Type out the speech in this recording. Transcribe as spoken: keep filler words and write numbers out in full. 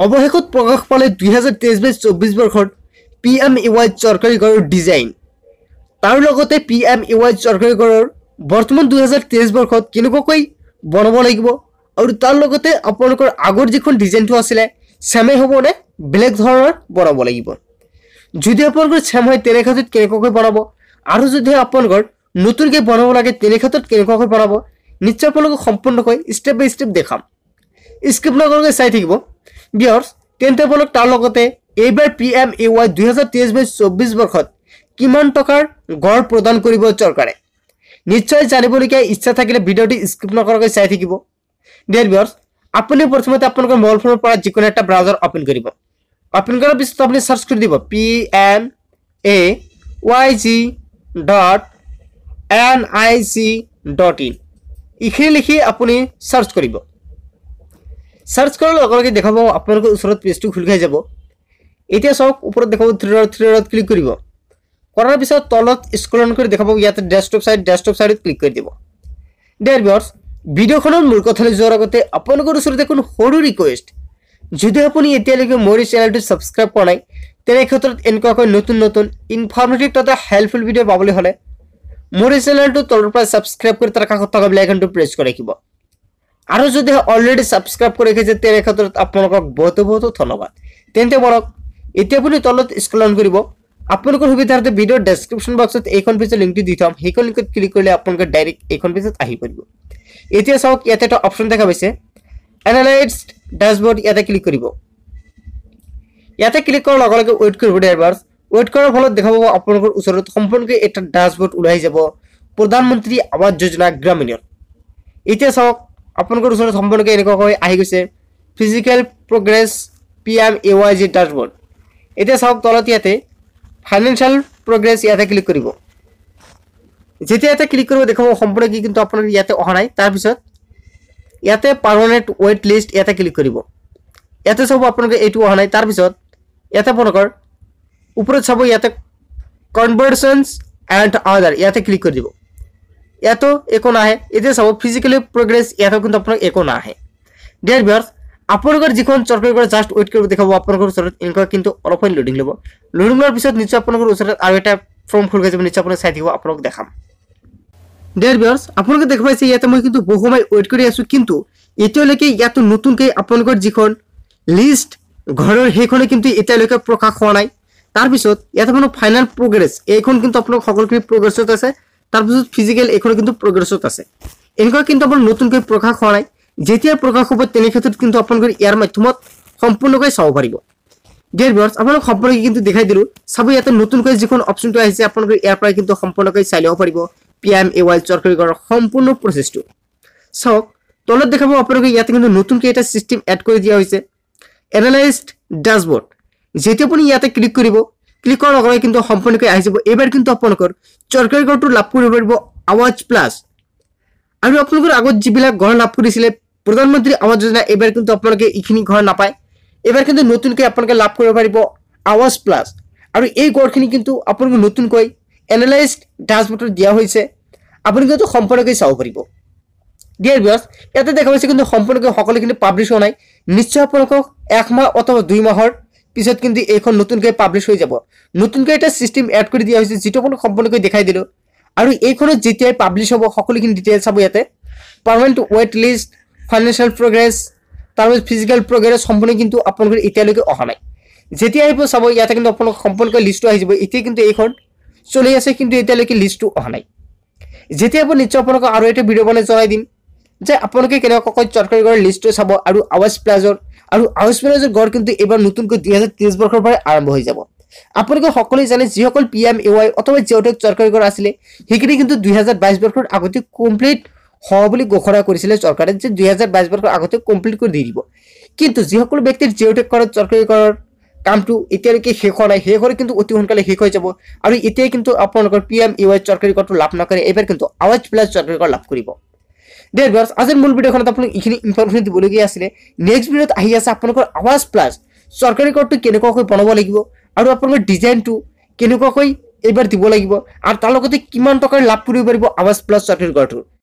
অৱশেষত প্ৰকাশ পালে দুই হাজাৰ তেইছ বাইছ চৌব্বিছ বৰ্ষৰ পি এম এ ৱাই চৰকাৰী ঘৰৰ ডিজাইন। তাৰ লগতে পি এম এ ৱাই চৰকাৰী ঘৰৰ বৰ্তমান দুই হাজাৰ তেইছ বৰ্ষত কেনেকুৱাকৈ বনাব লাগিব আৰু তাৰ লগতে আপোনালোকৰ আগৰ যিখন ডিজাইনটো আছিলে সেমে হ'ব নে বেলেগ ধৰণৰ বনাব লাগিব। যদি আপোনালোকৰ সেম হয় তেনে ক্ষেত্ৰত কেনেকুৱাকৈ বনাব আৰু যদি আপোনালোকৰ নতুনকৈ বনাব লাগে তেনে ক্ষেত্ৰত কেনেকুৱাকৈ বনাব নিশ্চয় আপোনালোকক সম্পূৰ্ণকৈ ষ্টেপ বাই ষ্টেপ দেখাম। স্কিপ নকৰাকৈ চাই থাকিব ভিউৱাৰ্ছ। তেন্তে আপোনালোক তাৰ লগতে এইবাৰ পি এম এ ৱাই দুই হাজাৰ তেইছ বাইছ চৌব্বিছ বৰ্ষত কিমান টকাৰ গড় প্ৰদান কৰিব চৰকাৰে নিশ্চয় জানিবলগীয়া ইচ্ছা থাকিলে ভিডিঅ'টি স্কিপ নকৰাকৈ চাই থাকিব। ডিয়াৰ ভিউৱাৰ্ছ, আপুনি প্ৰথমতে আপোনালোকৰ মোবাইল ফোনৰ পৰা যিকোনো এটা ব্ৰাউজাৰ অপেন কৰিব। অপেন কৰাৰ পিছত আপুনি সাৰ্চ কৰি দিব P M A Y G dot N I C dot in এইখিনি লিখি আপুনি সাৰ্চ কৰিব। সাৰ্চ কৰাৰ লগে লগে দেখাব আপোনালোকৰ ওচৰত পেজটো খুলি খাই যাব। এতিয়া চাওক ওপৰত দেখাব three dot three dot click কৰিব। কৰাৰ পিছত তলত স্ক্ৰল কৰি দেখাব ইয়াতে ডেস্কটপ সাইড ডেস্কটপ সাইডত ক্লিক কৰি দিব। ডিয়াৰ ভিউৱাৰ্ছ, ভিডিঅ'খনৰ মূল কথালৈ যোৱাৰ আগতে আপোনালোকৰ ওচৰত এখন সৰু ৰিকুৱেষ্ট, যদি আপুনি এতিয়ালৈকে মোৰ চেনেলটো ছাবস্ক্ৰাইব কৰা নাই তেনে ক্ষেত্ৰত এনেকুৱাকৈ নতুন নতুন ইনফৰ্মেটিভ তথা হেল্পফুল ভিডিঅ' পাবলৈ হ'লে মোৰ চেনেলটো তলৰ পৰা ছাবস্ক্ৰাইব কৰি তাৰ কাষত থকা বেল আইকনটো প্ৰেছ কৰি ৰাখিব। আৰু যদি অলৰেডি ছাবস্ক্ৰাইব কৰি ৰাখিছে তেনে ক্ষেত্ৰত আপোনালোকক বহুত বহুত ধন্যবাদ। তেন্তে বলক এতিয়া আপুনি তলত স্ক্ৰল কৰিব। আপোনালোকৰ সুবিধাৰ্থে ভিডিঅ'ৰ ডেছক্ৰিপশ্যন বক্সত এইখন পেজৰ লিংকটো দি থম। সেইখন লিংকত ক্লিক কৰিলে আপোনালোকে ডাইৰেক্ট এইখন পেজত আহি পৰিব। এতিয়া চাওক ইয়াতে এটা অপশ্যন দেখা পাইছে এনালাইজড ড্যাশবোৰ্ড, ইয়াতে ক্লিক কৰিব। ইয়াতে ক্লিক কৰাৰ লগে লগে ৱেইট কৰিব ডিয়াৰ ভিউৱাৰ্ছ। ৱেইট কৰাৰ ফলত দেখা পাব আপোনালোকৰ ওচৰত সম্পূৰ্ণকৈ এটা ড্যাশবোৰ্ড ওলাই যাব প্ৰধানমন্ত্ৰী আৱাস যোজনা গ্ৰামীণৰ। এতিয়া চাওক আপোনালোকৰ ওচৰত সম্পূৰ্ণকৈ এনেকুৱাকৈ আহি গৈছে physical progress P M A Y G dashboard. এতিয়া চাওক তলত ইয়াতে ফাইনেন্সিয়েল প্ৰগ্ৰেছ ইয়াতে ক্লিক কৰিব। যেতিয়া ইয়াতে ক্লিক কৰিব দেখাব সম্পূৰ্ণ কি কিন্তু আপোনালোকে ইয়াতে অহা নাই। তাৰপিছত ইয়াতে পাৰ্মানেণ্ট ৱেইট লিষ্ট ইয়াতে ক্লিক কৰিব। ইয়াতে চাব আপোনালোকে এইটো অহা নাই। তাৰপিছত ইয়াতে আপোনালোকৰ ওপৰত চাব ইয়াতে কনভাৰ্চনছ এণ্ড আদাৰ ইয়াতে ক্লিক কৰি দিব। ইয়াতো একো নাহে। এতিয়া চাব ফিজিকেলি প্ৰগ্ৰেছ ইয়াতে কিন্তু আপোনালোক একো নাহে। ডিয়াৰ ভিউৱাৰ্ছ, আপোনালোকৰ যিখন চৰকাৰী কৰা জাষ্ট ৱেইট কৰিব দেখাব আপোনালোকৰ ওচৰত এনেকুৱা কিন্তু অলপ সময় লোডিং ল'ব। লোডিং লোৱাৰ পিছত নিশ্চয় আপোনালোকৰ ওচৰত আৰু এটা ফৰ্ম খোল খাই যাব। নিশ্চয় আপোনালোকে চাই থাকিব, আপোনালোক দেখাম। ডিয়াৰ ভিউৱাৰ্ছ, আপোনালোকে দেখা পাইছে ইয়াতে মই কিন্তু বহু সময় ৱেইট কৰি আছোঁ, কিন্তু এতিয়ালৈকে ইয়াতো নতুনকৈ আপোনালোকৰ যিখন লিষ্ট ঘৰৰ সেইখনে কিন্তু এতিয়ালৈকে প্ৰকাশ হোৱা নাই। তাৰপিছত ইয়াতে আপোনাৰ ফাইনেল প্ৰগ্ৰেছ এইখন কিন্তু আপোনালোক সকলোখিনি প্ৰগ্ৰেছত আছে। তাৰপিছত ফিজিকেল এইখন কিন্তু প্ৰগ্ৰেছত আছে। এনেকুৱা কিন্তু আপোনাৰ নতুনকৈ প্ৰকাশ হোৱা নাই। যেতিয়া প্ৰকাশ হ'ব তেনে ক্ষেত্ৰত কিন্তু আপোনালোকৰ ইয়াৰ মাধ্যমত সম্পূৰ্ণকৈ চাব পাৰিব। ডিয়াৰ ভিউৱাৰ্ছ, আপোনালোক সম্পূৰ্ণকৈ কিন্তু দেখাই দিলোঁ। চাব ইয়াতে নতুনকৈ যিখন অপশ্যনটো আহিছে আপোনালোকে ইয়াৰ পৰাই কিন্তু সম্পূৰ্ণকৈ চাই ল'ব পাৰিব পি এম এ ৱাই চৰকাৰী ঘৰৰ সম্পূৰ্ণ প্ৰচেছটো। চাওক তলত দেখাব আপোনালোকে ইয়াতে কিন্তু নতুনকৈ এটা চিষ্টেম এড কৰি দিয়া হৈছে এনালাইজড ড্যাশবোৰ্ড। যেতিয়া আপুনি ইয়াতে ক্লিক কৰিব, ক্লিক কৰাৰ লগে লগে কিন্তু সম্পূৰ্ণকৈ আহি যাব। এইবাৰ কিন্তু আপোনালোকৰ চৰকাৰী ঘৰটো লাভ কৰিব পাৰিব আৱাজ প্লাছ। আৰু আপোনালোকৰ আগত যিবিলাক ঘৰ লাভ কৰিছিলে প্ৰধানমন্ত্ৰী আৱাস যোজনা, এইবাৰ কিন্তু আপোনালোকে এইখিনি ঘৰ নাপায়। এইবাৰ কিন্তু নতুনকৈ আপোনালোকে লাভ কৰিব পাৰিব আৱাজ প্লাছ। আৰু এই ঘৰখিনি কিন্তু আপোনালোকে নতুনকৈ এনালাইজড ড্যাশবোৰ্ডত দিয়া হৈছে। আপুনি কিন্তু সম্পূৰ্ণকৈ চাব পাৰিব। ডিয়াৰ ভিউৱাৰ্ছ, ইয়াতে দেখা পাইছে কিন্তু সম্পূৰ্ণকৈ সকলোখিনি পাব্লিছ হোৱা নাই। নিশ্চয় আপোনালোকক এক মাহ অথবা দুই মাহৰ পিছত কিন্তু এইখন নতুনকৈ পাব্লিছ হৈ যাব। নতুনকৈ এটা চিষ্টেম এড কৰি দিয়া হৈছে যিটো আপোনাক সম্পূৰ্ণকৈ দেখাই দিলোঁ। আৰু এইখনত যেতিয়াই পাব্লিছ হ'ব সকলোখিনি ডিটেইলছ চাব ইয়াতে permanent wait list, financial progress, তাৰপিছত ফিজিকেল প্ৰগ্ৰেছ সম্পূৰ্ণ কিন্তু আপোনালোকৰ এতিয়ালৈকে অহা নাই। যেতিয়া আহিব চাব ইয়াতে কিন্তু আপোনালোক সম্পূৰ্ণকৈ লিষ্টটো আহি যাব। এতিয়া কিন্তু এইখন চলি আছে কিন্তু এতিয়ালৈকে লিষ্টটো অহা নাই। যেতিয়া হ'ব নিশ্চয় আপোনালোকক আৰু এটা ভিডিঅ' বনাই জনাই দিম যে আপোনালোকে কেনেকুৱাকৈ চৰকাৰী ঘৰৰ লিষ্টটো চাব আৰু আৱাজ প্লাজৰ আৰু আৱাজ প্লাজৰ ঘৰ কিন্তু এইবাৰ নতুনকৈ দুই হাজাৰ তেইছ বৰ্ষৰ পৰাই আৰম্ভ হৈ যাব। আপোনালোকে সকলোৱে জানে যিসকল পি এম এ ৱাই অথবা যিসকল চৰকাৰী ঘৰ আছিলে সেইখিনি কিন্তু দুই হাজাৰ বাইছ বৰ্ষৰ আগতে কমপ্লিট হ'ব বুলি ঘোষণা কৰিছিলে চৰকাৰে যে দুই হাজাৰ বাইছ বৰ্ষৰ আগতে কমপ্লিট কৰি দি দিব। কিন্তু যিসকল ব্যক্তিৰ জিঅ'টেক ঘৰত চৰকাৰী ঘৰৰ কামটো এতিয়ালৈকে শেষ হোৱা নাই সেই ঘৰ কিন্তু অতি সোনকালে শেষ হৈ যাব। আৰু এতিয়াই কিন্তু আপোনালোকৰ পি এম এ ৱাই চৰকাৰী ঘৰটো লাভ নকৰে, এইবাৰ কিন্তু আৱাজ প্লাছ চৰকাৰী ঘৰ লাভ কৰিব। ডিয়াৰ ভিউৱাৰ্ছ, আজিৰ মূল ভিডিঅ'খনত আপোনাক এইখিনি ইনফৰমেশ্যন দিবলগীয়া আছিলে। নেক্সট ভিডিঅ'ত আহি আছে আপোনালোকৰ আৱাজ প্লাছ চৰকাৰী ঘৰটো কেনেকুৱাকৈ বনাব লাগিব আৰু আপোনালোকৰ ডিজাইনটো কেনেকুৱাকৈ এইবাৰ দিব লাগিব আৰু তাৰ লগতে কিমান টকাৰ লাভ কৰিব পাৰিব আৱাজ প্লাছ চৰকাৰী ঘৰটো।